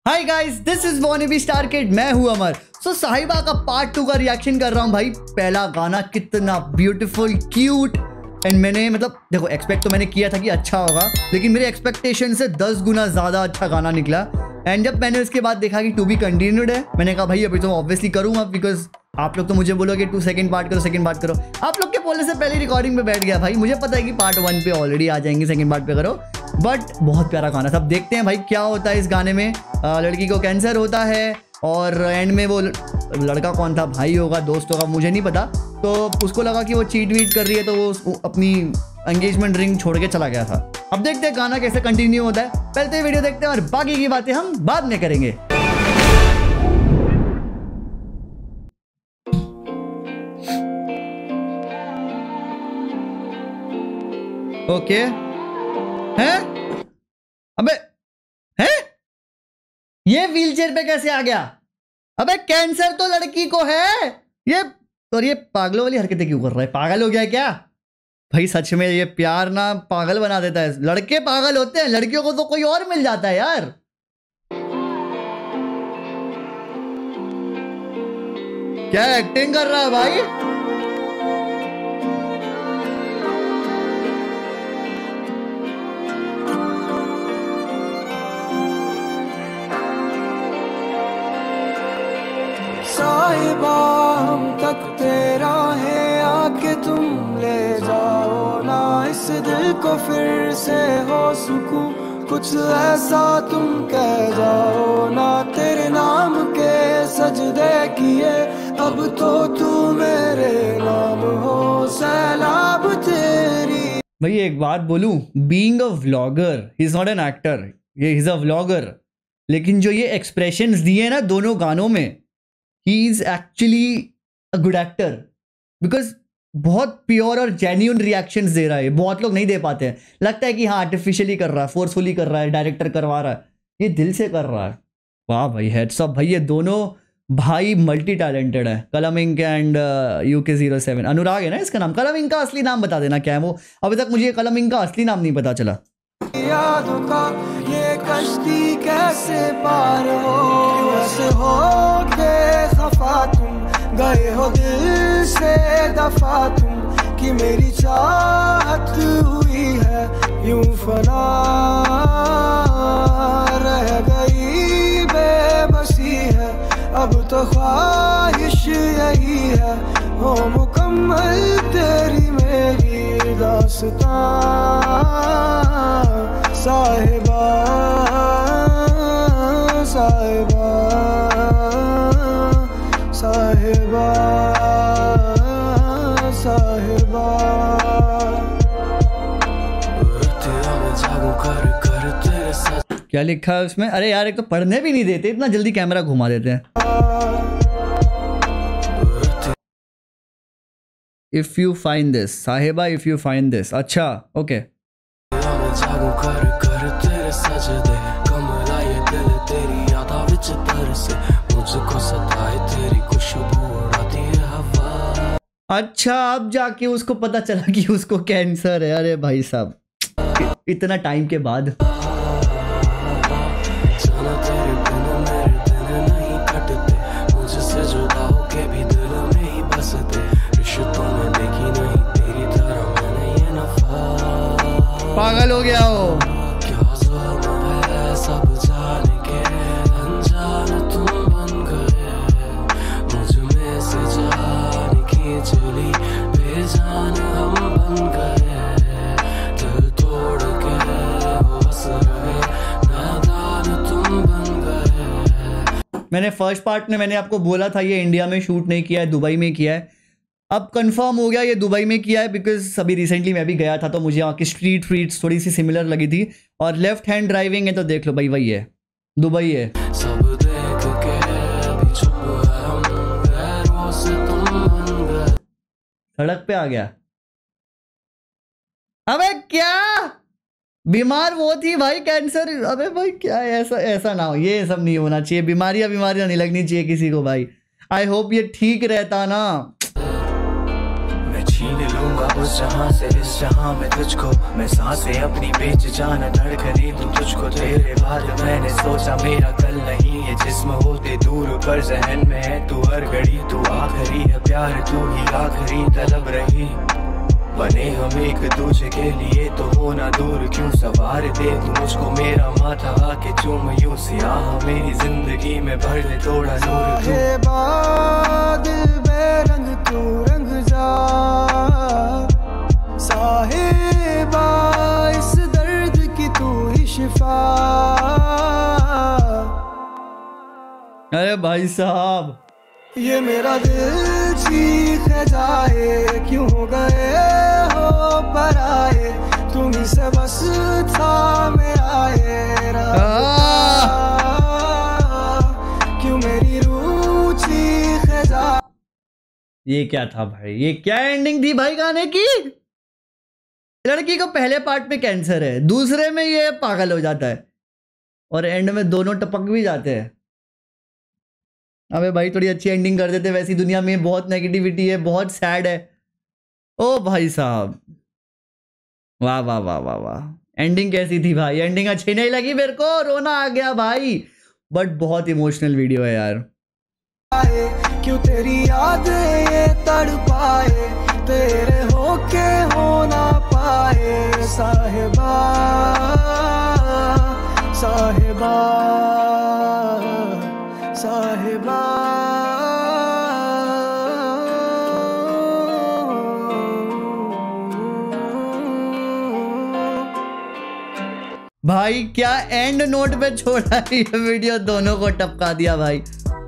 Hi guys, this is wannabe star kid. मैं हूं अमर। साहिबा का पार्ट 2 का रिएक्शन कर रहा हूं भाई। पहला गाना कितना ब्यूटीफुल, क्यूट एंड मैंने देखो एक्सपेक्ट तो मैंने किया था कि अच्छा होगा, लेकिन मेरे एक्सपेक्टेशन से 10 गुना ज़्यादा अच्छा गाना निकला। एंड जब मैंने उसके बाद देखा कि टू बी कंटिन्यूड है, मैंने कहा भाई अभी तो ऑब्वियसली करूँगा, बिकॉज आप लोग तो मुझे बोलोगे 2 सेकंड पार्ट करो। आप लोग के बोलने से पहले रिकॉर्डिंग पे बैठ गया भाई। मुझे पता है कि पार्ट 1 पे ऑलरेडी आ जाएंगे, सेकंड पार्ट पे करो। बट बहुत प्यारा गाना था। अब देखते हैं भाई क्या होता है इस गाने में। लड़की को कैंसर होता है और एंड में वो लड़का कौन था, भाई होगा, दोस्त होगा, मुझे नहीं पता। तो उसको लगा कि वो चीट वीट कर रही है, तो वो अपनी एंगेजमेंट रिंग छोड़ के चला गया था। अब देखते हैं गाना कैसे कंटिन्यू होता है। पहले तो वीडियो देखते हैं और बाकी की बातें हम बाद में करेंगे। ओके हैं? अबे हैं? ये व्हीलचेयर पे कैसे आ गया? अबे कैंसर तो लड़की को है ये, और ये पागलों वाली हरकतें क्यों कर रहा है? पागल हो गया क्या भाई? सच में ये प्यार ना पागल बना देता है। लड़के पागल होते हैं, लड़कियों को तो कोई और मिल जाता है यार। क्या एक्टिंग कर रहा है भाई? साहिबा हम तक तेरा है, आके तुम ले जाओ ना इस दिल को, फिर से हो सुकून कुछ ऐसा तुम कह जाओ ना। तेरे नाम के सजदे किए अब तो तू मेरे नाम हो, सैलाब तेरी। भाई एक बात बोलूं, being a vlogger, he is not an actor, ये इज अ व्लॉगर। लेकिन जो ये एक्सप्रेशंस दिए ना दोनों गानों में, he is actually a good actor, because बहुत प्योर और जेन्यून रिएक्शंस दे रहा है। बहुत लोग नहीं दे पाते हैं, लगता है कि हाँ आर्टिफिशियली कर रहा है, फोर्सफुली कर रहा है, डायरेक्टर करवा रहा है। ये दिल से कर रहा है। वाह भाई, हेड्स अप भाई। ये दोनों भाई मल्टी टैलेंटेड है। कलम इंक एंड UK07। अनुराग है ना इसका नाम। कलम इंक का असली नाम बता देना क्या है वो, अभी तक मुझे कलम इंक का असली नाम नहीं पता चला। यादों का ये कश्ती कैसे पार हो, ऐसे हो के खफा तुम गए हो दिल से दफा तुम, कि मेरी चाहत हुई है यूं फना, रह गई बेबसी है अब तो ख्वाहिश यही है, हो मुकम्मल तेरी मेरी दास्तां। साहिबा साहिबा साहिबा साहिबा। क्या लिखा है उसमें? अरे यार, एक तो पढ़ने भी नहीं देते, इतना जल्दी कैमरा घुमा देते हैं। If you find this, Sahiba if you find this. अच्छा ओके। कर कर तेरे सजदे, कमला ये दिल तेरी यादा विच तरसे, मुझको सताए तेरी खुशबू उड़ाती है हवा। अच्छा, अब जाके उसको पता चला कि उसको कैंसर है। अरे भाई साहब, इतना टाइम के बाद। जाना तेरे बिन मेरे दिन नहीं कटते, मुझसे जुदा होके भी दिल में ही बसते, रिश्तों में देखी नहीं तेरी तरह मैंने ये नफा। पागल हो गया हो। क्या जुल्म है सब जान के, अनजान तुम बन गए, मुझ में से जान खींच ली, बेजान हम बन गए, दिल तोड़ के बस रहे, नादान तुम बन गए। मैंने फर्स्ट पार्ट में मैंने आपको बोला था ये इंडिया में शूट नहीं किया है, दुबई में किया है। अब कंफर्म हो गया ये दुबई में किया है, बिकॉज अभी रिसेंटली मैं भी गया था तो मुझे यहाँ की स्ट्रीट फ्रीट्स थोड़ी सी सिमिलर लगी थी। और लेफ्ट हैंड ड्राइविंग है तो देख लो भाई, वही है, दुबई है। सब देख के अभी चुप है हम, गैरों से तुम बन गए। सड़क पे आ गया। अबे क्या बीमार वो थी भाई, कैंसर। अबे भाई क्या है, ऐसा ना हो, ये सब नहीं होना चाहिए। बीमारियां नहीं लगनी चाहिए किसी को भाई। आई होप ये ठीक रहता ना। मैं छीन लूंगा उस जहां से इस जहां में तुझको, मैं सांसें अपनी बेच जाना धड़कने दूं तुझको। तेरे बाद मैंने सोचा मेरा कल नहीं है जिस्म होते दूर पर जहन में है तू हर घड़ी। तू आखिरी है प्यार, तू ही आखिरी तलब रही। बने हम एक दूसरे के लिए तो होना दूर क्यों, सवार दे तू मुझको मेरा माथा आके चूम यूं। सियाह मेरी जिंदगी में भर दे थोड़ा नूर। दिल बेरंग तू रंग जा, साहिबा इस दर्द की तू ही शिफा। अरे भाई साहब, ये मेरा दिल चीख जाए, क्यों हो गए हो पराए, तुम ही से बस था मेरा ये रास्ता। क्यों मेरी रूह चीख जाए। ये क्या था भाई, ये क्या एंडिंग थी भाई गाने की। लड़की को पहले पार्ट में कैंसर है, दूसरे में ये पागल हो जाता है और एंड में दोनों टपक भी जाते हैं। अबे भाई थोड़ी अच्छी एंडिंग कर देते, वैसी दुनिया में बहुत नेगेटिविटी है, बहुत सैड है। ओ भाई साहब, वाह वाह वाह वाह वाह। एंडिंग कैसी थी भाई, एंडिंग अच्छी नहीं लगी मेरे को, रोना आ गया भाई। बट बहुत इमोशनल वीडियो है यार। क्यों तेरी याद ये तड़पाए, तेरे होके हो ना पाए। साहिबा साहिबा साहिबा। भाई क्या एंड नोट पे छोड़ा ये वीडियो, दोनों को टपका दिया भाई।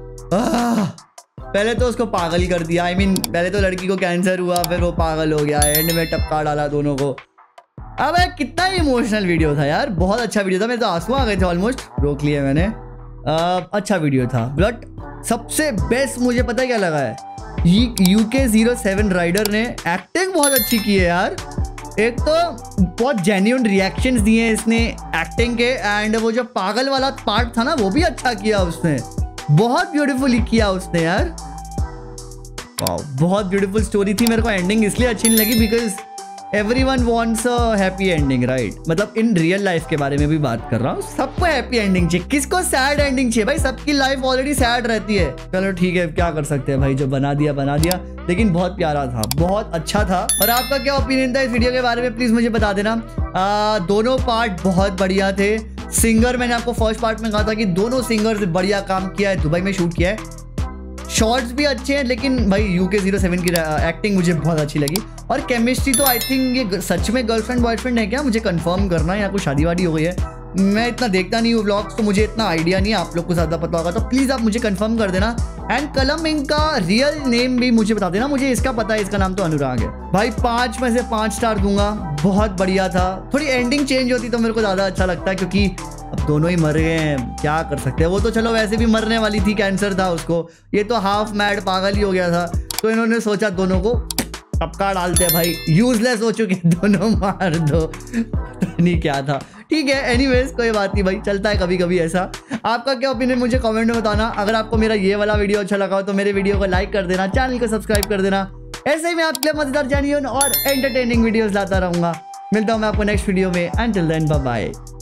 पहले तो उसको पागल कर दिया, I mean, पहले तो लड़की को कैंसर हुआ, फिर वो पागल हो गया, एंड में टपका डाला दोनों को। अबे कितना इमोशनल वीडियो था यार, बहुत अच्छा वीडियो था। मेरे तो आंसू आ गए थे, ऑलमोस्ट रोक लिए मैंने। अच्छा वीडियो था। बट सबसे बेस्ट मुझे पता है क्या लगा है, UK07 राइडर ने एक्टिंग बहुत अच्छी की है यार। एक तो बहुत जेन्युइन रिएक्शंस दिए इसने एक्टिंग के, एंड वो जो पागल वाला पार्ट था ना वो भी अच्छा किया उसने, बहुत ब्यूटीफुली किया उसने यार। वाओ, बहुत ब्यूटीफुल स्टोरी थी। मेरे को एंडिंग इसलिए अच्छी नहीं लगी because everyone wants a happy ending, right. मतलब इन रियल लाइफ के बारे में भी बात कर रहा हूँ, सबको हैप्पी एंडिंग चाहिए, किसको सैड एंडिंग चाहिए भाई। सबकी लाइफ ऑलरेडी सैड रहती है। चलो ठीक है, क्या कर सकते हैं भाई, जो बना दिया बना दिया। लेकिन बहुत प्यारा था, बहुत अच्छा था। और आपका क्या ओपिनियन था इस वीडियो के बारे में, प्लीज मुझे बता देना। दोनों पार्ट बहुत बढ़िया थे। सिंगर मैंने आपको फर्स्ट पार्ट में कहा था कि दोनों सिंगर से बढ़िया काम किया है, दुबई में शूट किया है। शॉर्ट्स भी अच्छे हैं, लेकिन भाई UK07 की एक्टिंग मुझे बहुत अच्छी लगी। और केमिस्ट्री तो आई थिंक ये सच में गर्लफ्रेंड बॉयफ्रेंड है क्या, मुझे कंफर्म करना है, या कोई शादी वादी हो गई है। मैं इतना देखता नहीं हूँ व्लॉग्स, तो मुझे इतना आइडिया नहीं है, आप लोग को ज़्यादा पता होगा तो प्लीज़ आप मुझे कंफर्म कर देना। एंड कलम इंक का रियल नेम भी मुझे बता देना, मुझे इसका पता है, इसका नाम तो अनुराग है भाई। 5 में से 5 स्टार दूंगा, बहुत बढ़िया था। थोड़ी एंडिंग चेंज होती तो मेरे को ज़्यादा अच्छा लगता है, क्योंकि अब दोनों ही मर गए हैं, क्या कर सकते हैं। वो तो चलो वैसे भी मरने वाली थी, कैंसर था उसको, ये तो हाफ मैड पागल ही हो गया था। तो इन्होंने सोचा दोनों को टपका डालते हैं भाई, यूजलेस हो चुके दोनों, मार दो। नहीं क्या था, ठीक है। एनीवेज कोई बात नहीं भाई, चलता है कभी कभी ऐसा। आपका क्या ओपिनियन मुझे कमेंट में बताना। अगर आपको मेरा ये वाला वीडियो अच्छा लगा हो तो मेरे वीडियो को लाइक कर देना, चैनल को सब्सक्राइब कर देना। ऐसे ही मैं आपके लिए मजेदार जानिए और एंटरटेनिंग वीडियोस लाता रहूंगा। मिलता हूं मैं आपको नेक्स्ट वीडियो में। Until then bye bye.